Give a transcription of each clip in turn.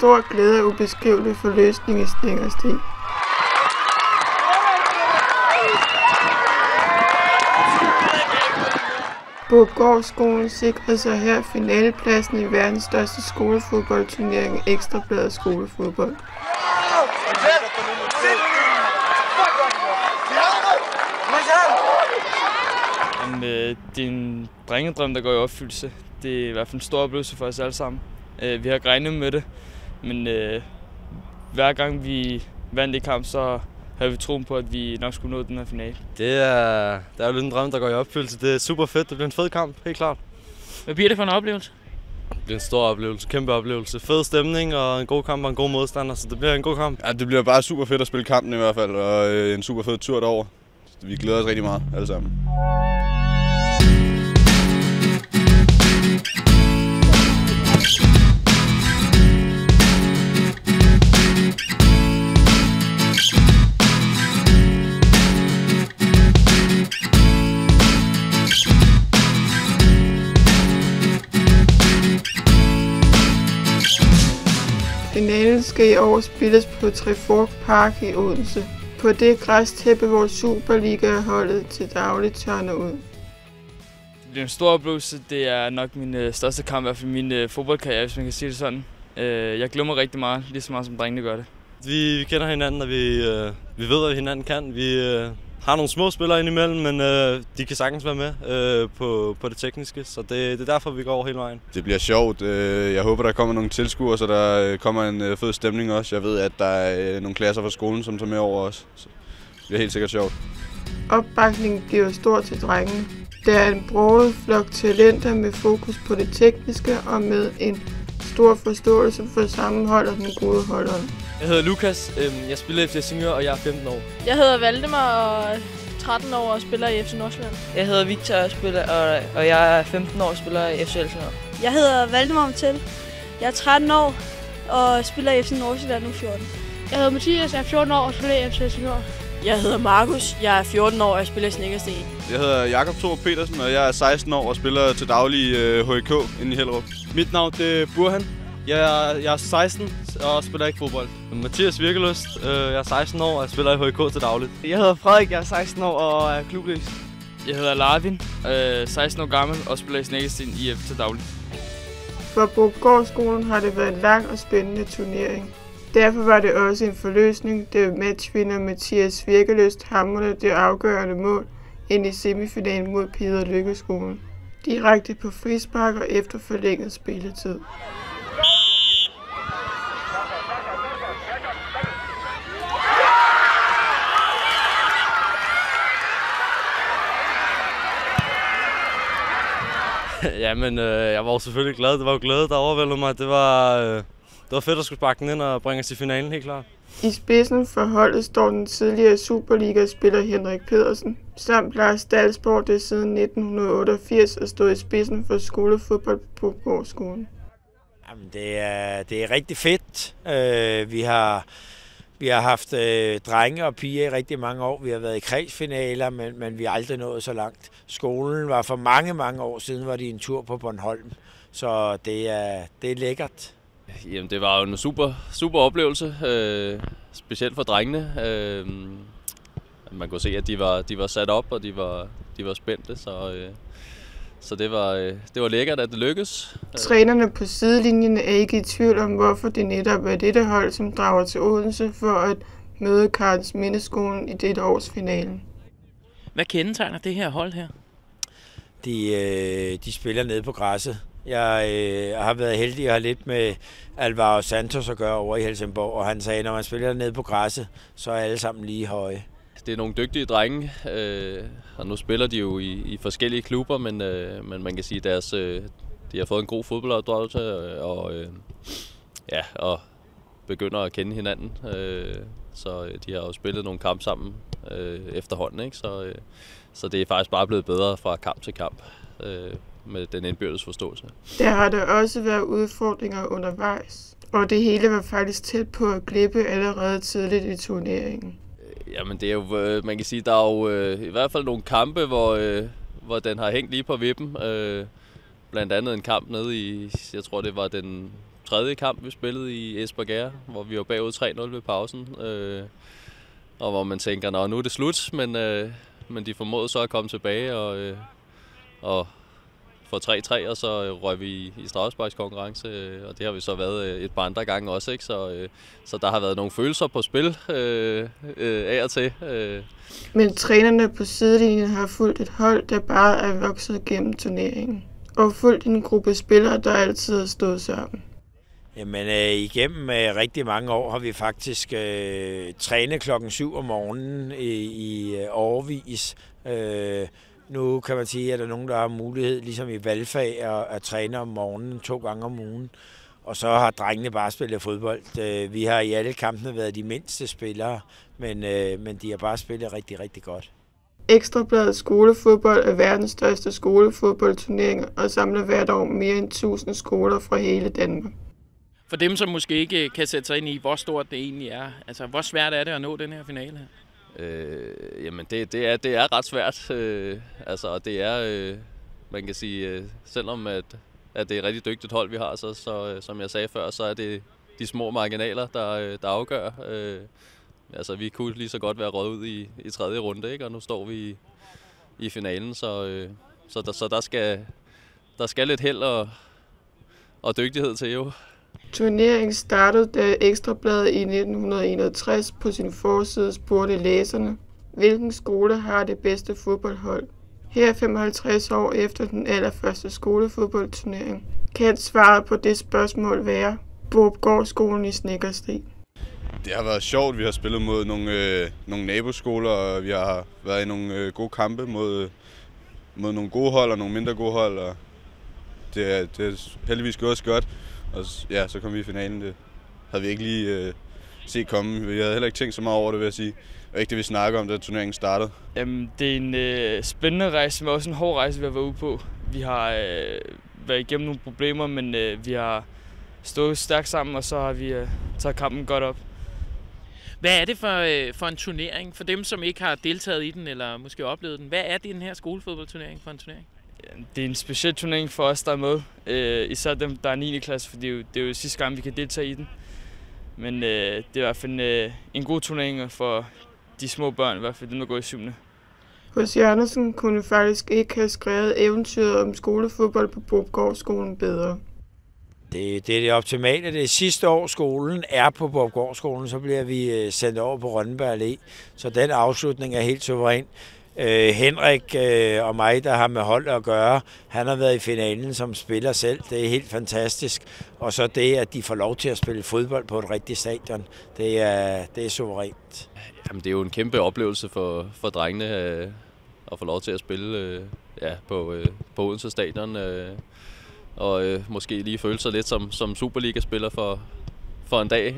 stor glæde og ubeskrivelig forløsning i Snekkersten. Bobgårdsskolen sikrede sig her finalepladsen i verdens største skolefodboldturnering, Ekstra Bladet Skolefodbold. Det er en drengedrøm, der går i opfyldelse. Det er i hvert fald en stor oplevelse for os alle sammen. Vi har ikke regnet med det, men hver gang vi vandt i kamp, så havde vi troen på, at vi nok skulle nå den her finale. Det er jo lidt en drøm, der går i opfyldelse. Det er super fedt. Det bliver en fed kamp, helt klart. Hvad bliver det for en oplevelse? Det bliver en stor oplevelse, kæmpe oplevelse. Fed stemning og en god kamp og en god modstander, så det bliver en god kamp. Ja, det bliver bare super fedt at spille kampen i hvert fald, og en super fed tur derover. Vi glæder os rigtig meget, alle sammen. Finalen skal i år spilles på Trefork Park i Odense. På det græstæppe, hvor Superliga-holdet til daglig tørner ud. Det bliver en stor oplevelse. Det er nok min største kamp, i hvert fald min fodboldkarriere, hvis man kan sige det sådan. Jeg glemmer rigtig meget, lige så meget som drengene gør det. Vi kender hinanden, og vi ved, hvad hinanden kan. Vi har nogle små spillere indimellem, men de kan sagtens være med på det tekniske, så det er derfor, vi går over hele vejen. Det bliver sjovt. Jeg håber, der kommer nogle tilskuere, så der kommer en fed stemning også. Jeg ved, at der er nogle klasser fra skolen, som tager med over os. Så det bliver helt sikkert sjovt. Opbakningen bliver stor til drengene. Der er en broget flok talenter med fokus på det tekniske og med en stor forståelse for sammenhold og den gode holdånd. Jeg hedder Lukas, jeg spiller i FC Helsingør, og jeg er 15 år. Jeg hedder Valdemar og er 13 år og spiller i FC Nordsjælland. Jeg hedder Victor og jeg er 15 år og spiller i FC Helsingør. Jeg hedder Valdemar Mathilde. Jeg er 13 år og spiller i FC Nordsjælland nu 14. Jeg hedder Mathias, jeg er 14 år og spiller i FC Helsingør. Jeg hedder Markus, jeg er 14 år og jeg spiller i Snekkersten. Jeg hedder Jakob Thor Petersen, og jeg er 16 år og spiller til daglig i HK inde i Hellerup. Mit navn er Burhan. Jeg er 16 og spiller ikke fodbold. Mathias Virkeløst, jeg er 16 år og jeg spiller i HK til dagligt. Jeg hedder Frederik, jeg er 16 år og er klubløs. Jeg hedder Larvin, 16 år gammel og spiller i Snekkersten IF til dagligt. For Bobgårdsskolen har det været en lang og spændende turnering. Derfor var det også en forløsning, da matchvinder Mathias Virkeløst hamrede det afgørende mål ind i semifinalen mod Peder Lykkeskolen. Direkte på frispark og efter forlænget spilletid. Jamen, jeg var selvfølgelig glad. Det var jo glæde, der overvældede mig. Det var fedt at skulle sparke den ind og bringe os til finalen, helt klart. I spidsen for holdet står den tidligere Superliga-spiller Henrik Pedersen, samt Lars Dalsborg, der siden 1988 er stået i spidsen for skolefodbold på Bobgårdsskolen. Jamen, det er rigtig fedt. Vi har haft drenge og piger i rigtig mange år. Vi har været i kredsfinaler, men vi har aldrig nået så langt. Skolen var for mange år siden, var de en tur på Bornholm. Så det er lækkert. Jamen, det var jo en super oplevelse, specielt for drengene. Man kunne se, at de var sat op, og de var spændte, så det var lækkert, at det lykkedes. Trænerne på sidelinjen er ikke i tvivl om, hvorfor det netop er dette hold, som drager til Odense for at møde Karlsmindeskolen i dette års finalen. Hvad kendetegner det her hold her? De spiller nede på græsset. Jeg har været heldig at have lidt med Alvaro Santos at gøre over i Helsingborg, og han sagde, at når man spiller nede på græsset, så er alle sammen lige høje. Det er nogle dygtige drenge, og nu spiller de jo i forskellige klubber, men man kan sige, at de har fået en god fodboldopdragelse og begynder at kende hinanden. Så de har jo spillet nogle kampe sammen efterhånden, ikke? Så det er faktisk bare blevet bedre fra kamp til kamp med den indbyrdes forståelse. Der har der også været udfordringer undervejs, og det hele var faktisk tæt på at glippe allerede tidligt i turneringen. Jamen det er jo, man kan sige, der er jo i hvert fald nogle kampe, hvor den har hængt lige på vippen. Blandt andet en kamp nede i, jeg tror det var tredje kamp, vi spillede i Esbjerg, hvor vi var bagud 3-0 ved pausen. Og hvor man tænker, nu er det slut, men de formåede så at komme tilbage og få 3-3, og så røg vi i straffesparkskonkurrence, og det har vi så været et par andre gange også, ikke? Så der har været nogle følelser på spil af og til. Men trænerne på sidelinjen har fulgt et hold, der bare er vokset gennem turneringen, og fulgt en gruppe spillere, der altid har stået sammen. Jamen, igennem rigtig mange år har vi faktisk trænet klokken 7 om morgenen i årevis. Nu kan man sige, at der er nogen, der har mulighed, ligesom i valgfag, at træne om morgenen 2 gange om ugen. Og så har drengene bare spillet fodbold. Vi har i alle kampene været de mindste spillere, men de har bare spillet rigtig, rigtig godt. Ekstra Bladet Skolefodbold er verdens største skolefodboldturnering og samler hvert år mere end 1000 skoler fra hele Danmark. For dem, som måske ikke kan sætte sig ind i, hvor stort det egentlig er, altså hvor svært er det at nå den her finale her? Jamen det er ret svært. Altså det er, man kan sige, selvom at det er et rigtig dygtigt hold, vi har, så som jeg sagde før, så er det de små marginaler, der afgør. Altså vi kunne lige så godt være røget ud i tredje runde, ikke? Og nu står vi i finalen, så der skal lidt held og dygtighed til jo. Turneringen startede, da Ekstra Bladet i 1961 på sin forside spurgte læserne, hvilken skole har det bedste fodboldhold. Her 55 år efter den allerførste skolefodboldturnering kan svaret på det spørgsmål være Borupgårdskolen i Snekkersten. Det har været sjovt. Vi har spillet mod nogle naboskoler, og vi har været i nogle gode kampe mod nogle gode hold og nogle mindre gode hold. Og det er heldigvis gået os godt. Og ja, så kom vi i finalen. Det havde vi ikke lige set komme. Vi havde heller ikke tænkt så meget over det, vil jeg sige. Og ikke det, vi snakker om, da turneringen startede. Jamen, det er en spændende rejse, men også en hård rejse, vi har været ude på. Vi har været igennem nogle problemer, men vi har stået stærkt sammen, og så har vi taget kampen godt op. Hvad er det for en turnering? For dem, som ikke har deltaget i den, eller måske oplevet den, hvad er det den her skolefodboldturnering for en turnering? Det er en speciel turnering for os, der er med. Især dem, der er 9. klasse, for det er jo sidste gang, vi kan deltage i den. Men det er i hvert fald en god turnering for de små børn, i hvert fald dem, der går i 7. Hos Jørgensen kunne faktisk ikke have skrevet eventyret om skolefodbold på Borupgårdskolen bedre. Det er det optimale. Det sidste år skolen er på Borupgårdskolen, så bliver vi sendt over på Rønneberg Allé. Så den afslutning er helt suveræn. Henrik og mig, der har med hold at gøre, han har været i finalen som spiller selv. Det er helt fantastisk. Og så det, at de får lov til at spille fodbold på et rigtigt stadion, det er suverænt. Jamen, det er jo en kæmpe oplevelse for drengene at få lov til at spille på Odense Stadion. Og måske lige føle sig lidt som Superliga-spiller for en dag.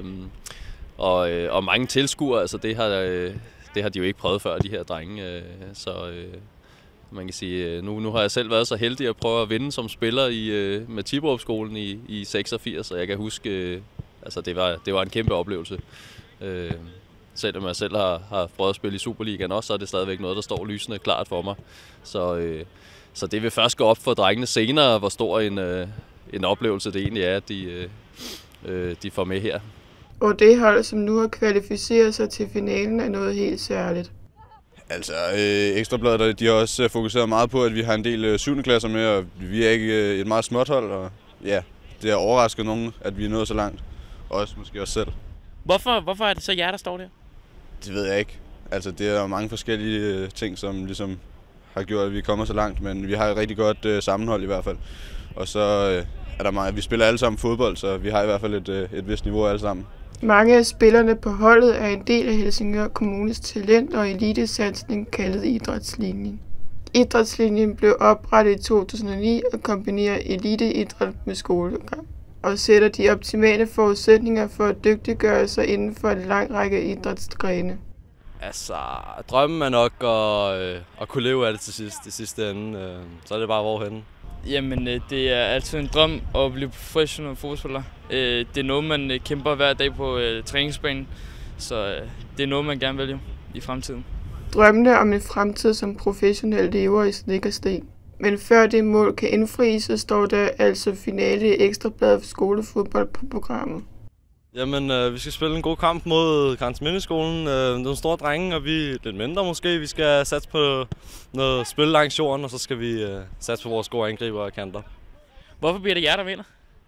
Og mange tilskuere, altså det har de jo ikke prøvet før, de her drenge. Så man kan sige, nu har jeg selv været så heldig at prøve at vinde som spiller med Tiborupskolen i 86, og jeg kan huske, altså det var en kæmpe oplevelse. Selvom jeg selv har prøvet at spille i Superligaen også, så er det stadigvæk noget, der står lysende klart for mig. Så det vil først gå op for drengene senere, hvor stor en oplevelse det egentlig er, at de får med her. Og det hold, som nu har kvalificeret sig til finalen, er noget helt særligt. Altså, Ekstra Bladet, de har også fokuseret meget på, at vi har en del 7. klasser med, og vi er ikke et meget småt hold, og ja, det har overrasket nogen, at vi er nået så langt. Også måske os selv. Hvorfor er det så jer, der står der? Det ved jeg ikke. Altså, det er mange forskellige ting, som ligesom har gjort, at vi kommer så langt, men vi har et rigtig godt sammenhold i hvert fald. Og så er der meget. Vi spiller alle sammen fodbold, så vi har i hvert fald et vist niveau alle sammen. Mange af spillerne på holdet er en del af Helsingør Kommunes talent- og elitesatsning kaldet Idrætslinjen. Idrætslinjen blev oprettet i 2009 og kombinerer eliteidræt med skolegang og sætter de optimale forudsætninger for at dygtiggøre sig inden for en lang række idrætsgrene. Altså, drømmen er nok at kunne leve af det til sidst, i sidste ende. Så er det bare hvorhenne. Jamen, det er altid en drøm at blive professionel fodboldspiller. Det er noget, man kæmper hver dag på træningsbanen, så det er noget, man gerne vil i fremtiden. Drømmene om en fremtid som professionel lever i Snekkersten. Men før det mål kan indfries, så står der altså finale i Ekstrabladet for skolefodbold på programmet. Jamen, vi skal spille en god kamp mod Karnsmindeskolen. Nogle store drenge, og vi er lidt mindre måske. Vi skal satse på noget spil langs jorden, og så skal vi satse på vores gode angriber og kanter. Hvorfor bliver det jer, der vinder?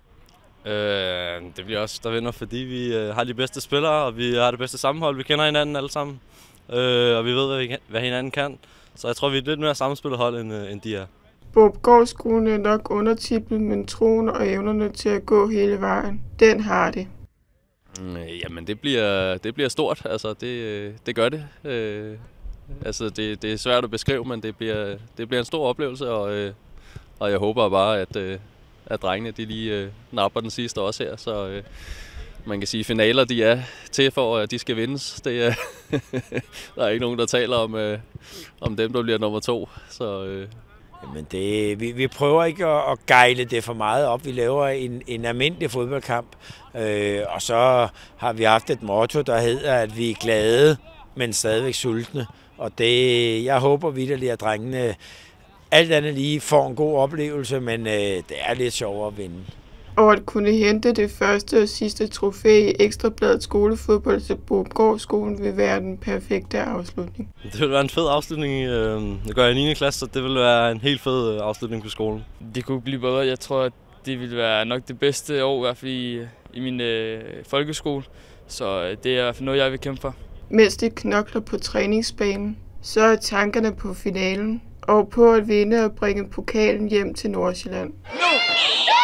Det bliver os, der vinder, fordi vi har de bedste spillere, og vi har det bedste sammenhold. Vi kender hinanden alle sammen, og vi ved, hvad hinanden kan. Så jeg tror, vi er lidt mere sammenspillet hold, end de er. Borupgård-skolen er nok undertippet, men troen og evnerne til at gå hele vejen, den har det. Jamen, det bliver stort. Altså, det gør det. Altså, det er svært at beskrive, men det bliver en stor oplevelse, og jeg håber bare, at drengene de lige napper den sidste også her. Så man kan sige, at finaler de er til for, at de skal vindes. Det er der er ikke nogen, der taler om dem, der bliver nummer 2. Så Jamen vi prøver ikke at gejle det for meget op. Vi laver en almindelig fodboldkamp, og så har vi haft et motto, der hedder, at vi er glade, men stadigvæk sultne. Og jeg håber vitterligt, at drengene alt andet lige får en god oplevelse, men det er lidt sjovere at vinde. Og at kunne hente det første og sidste trofæ i Ekstrabladet skolefodbold til Borupgård-skolen vil være den perfekte afslutning. Det vil være en fed afslutning. Jeg går i 9. klasse, så det vil være en helt fed afslutning på skolen. Det kunne blive bedre. Jeg tror, at det vil være nok det bedste år, i hvert fald i min folkeskole. Så det er i hvert fald noget, jeg vil kæmpe for. Mens de knokler på træningsbanen, så er tankerne på finalen og på at vinde og bringe pokalen hjem til Nordsjælland.